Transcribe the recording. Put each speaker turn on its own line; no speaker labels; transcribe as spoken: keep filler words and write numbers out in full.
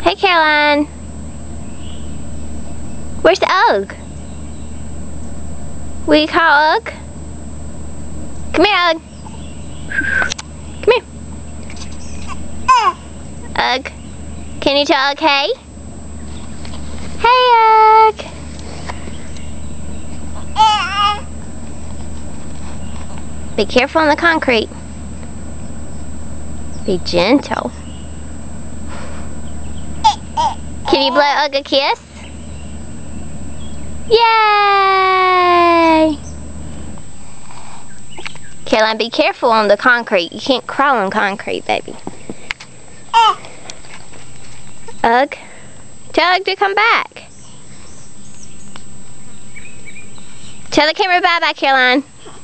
Hey, Caroline. Where's Ugg? Will you call Ugg? Come here, Ugg. Come here. Ugg. Can you tell Ugg hey? Hey, Ugg. Be careful on the concrete. Be gentle. Can you blow Ugg a kiss? Yay! Caroline, be careful on the concrete. You can't crawl on concrete, baby. Ugg. Tell Ugg to come back. Tell the camera bye-bye, Caroline.